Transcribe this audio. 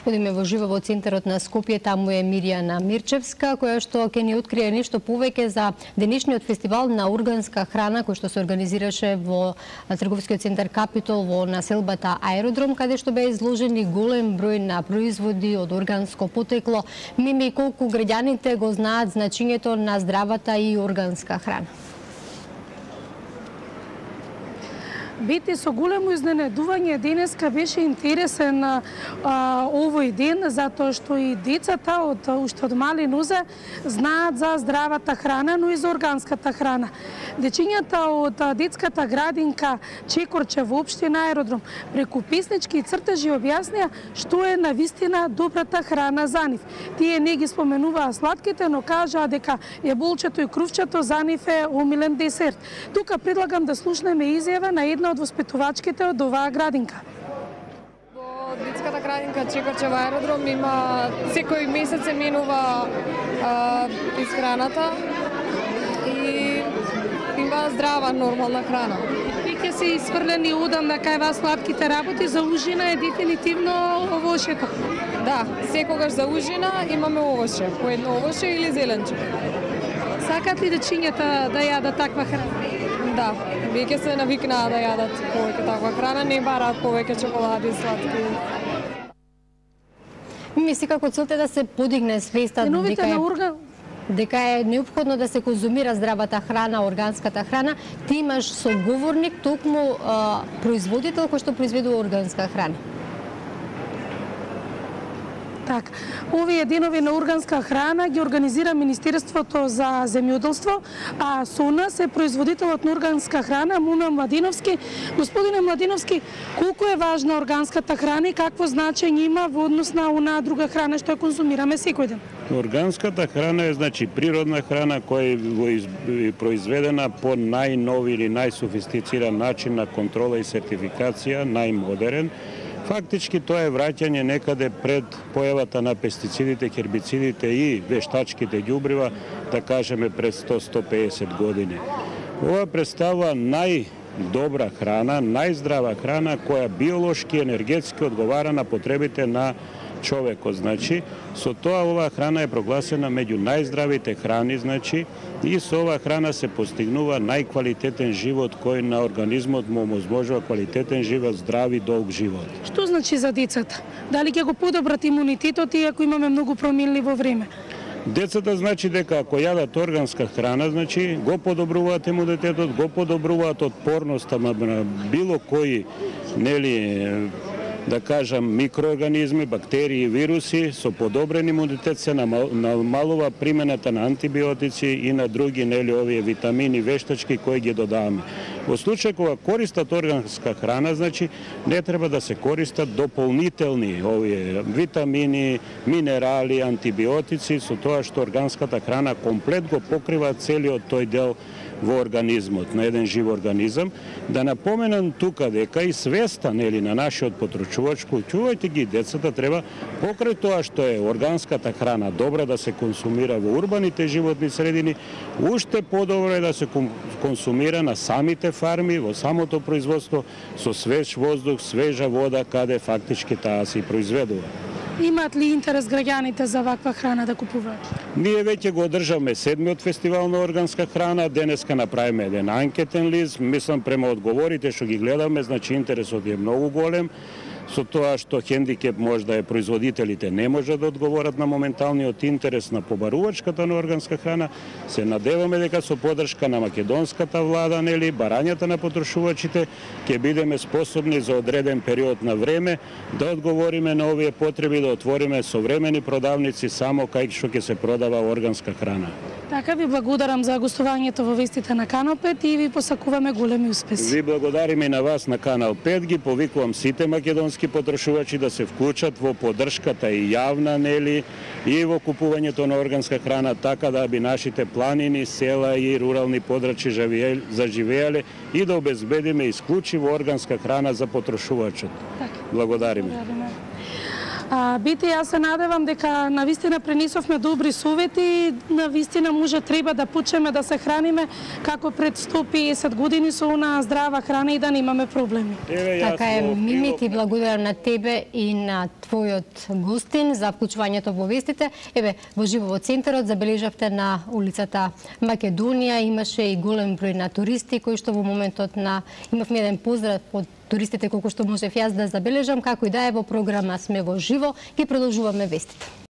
Одиме во живо во центарот на Скопје, таму е Мирјана Мирчевска, која што ќе ни открие нешто повеќе за денешниот фестивал на органска храна кој што се организираше во трговскиот центар Капитол во населбата Аеродром, каде што беа изложени голем број на производи од органско потекло. Мими, колку граѓаните го знаат значењето на здравата и органска храна? Бите, со големо изненадување денеска беше интересен овој ден, затоа што и децата уште од мали нозе знаат за здравата храна, но и за органската храна. Дечињата од детската градинка Чекорче во општина Аеродром преку песнички и цртежи објаснија што е навистина добрата храна за нив. Тие не ги споменуваа сладките, но кажаа дека јаболчето и крувчето за нив е омилен десерт. Тука предлагам да слушнеме изјава на една од воспитувачките од оваа градинка. Во детската градинка Чекорче во Аеродром има секој месец се менува исхраната и има здрава, нормална храна. Веќе се исфрлени одамна кај вас сладките работи, за ужина е дефинитивно овошето. Да, секогаш за ужина имаме овоше, по едно овоше или зеленче. Сакат ли дечињата да јадат таква храна? Да, веќе се навикнаа да јадат повеќе таква храна, не бараат повеќе чоколади и сладки. Мисли како целта да се подигне свеста дека е неопходно да се конзумира здравата храна, органската храна. Ти имаш соговорник, токму производител кој што произведува органска храна. Така, овие денови на органска храна ги организира Министерството за земјоделство, а со нас е производителот на органска храна Муна Младиновски. Господине Младиновски, колку е важна органската храна и какво значење има во однос на онаа друга храна што ја конзумираме секој ден? Органската храна е природна храна која е произведена по најнови или најсофистициран начин на контрола и сертификација, најмодерен. Фактички тоа е враќање некаде пред појавата на пестицидите, хербицидите и вештачките ѓубрива, да кажеме пред 100-150 години. Ова представува најдобра храна, најздрава храна која биолошки, енергетски одговара на потребите на човекот. Со тоа оваа храна е прогласена меѓу најздравите храни, и со оваа храна се постигнува најквалитетен живот кој на организмот му оможува квалитетен живот, здрав и долг живот. Што значи за децата? Дали ќе го подобрат имунитетот иако имаме многу промени во време? Децата дека ако јадат органска храна, го подобруваат имунитетот, го подобруваат отпорноста на било кои, да кажам, микроорганизми, бактерии и вируси. Со подобрен имунитет се намалува примената на антибиотици и на други овие витамини, вештачки кои ги додаваме. Во случај кога користат органска храна, не треба да се користат дополнителни овие витамини, минерали, антибиотици, со тоа што органската храна комплет го покрива целиот тој дел во организмот, на еден жив организам. Да напоменам тука дека и свеста на нашиот потребувач, вклучувајќи ги децата, треба покрај тоа што е органската храна добра да се консумира во урбаните животни средини, уште подобро е да се консумира на самите фарми, во самото производство, со свеж воздух, свежа вода, каде фактички таа се произведува. Имаат ли интерес граѓаните за ваква храна да купуваат? Ние веќе го одржавме 7-миот фестивал на органска храна, денеска направиме еден анкетен лист, мислам према одговорите што ги гледаме, интересот е многу голем. Со тоа што хендикеп може да е производителите не може да одговорат на моменталниот интерес на побарувачката на органска храна, се надеваме дека со подршка на македонската влада, барањата на потрошувачите, ќе бидеме способни за одреден период на време да одговориме на овие потреби, да отвориме современи продавници само кај што ќе се продава органска храна. Така, ви благодарам за гостувањето во вестите на Канал 5 и ви посакуваме големи успеси. Ви благодариме и на вас на Канал 5, ги повикувам сите македонски потрошувачи да се вклучат во поддршката и јавна, и во купувањето на органска храна, така да би нашите планини, села и рурални подрачји заживеале и да обезбедиме исклучиво органска храна за потрошувачот. Благодариме. Бите, јас се надевам дека навистина пренесовме добри совети, навистина може треба да почнеме да се храниме како пред 150 години со она здрава храна и да немаме проблеми. Така е, Мими, ти благодарам на тебе и на твојот гостин за вклучувањето во вестите. Еве, во живо во центарот забележавте на улицата Македонија имаше и голем број на туристи кои што во моментот имавме еден поздрав од туристите колку што можев јас да забележам, како и да е во програма сме во живо, ги продолжуваме вестите.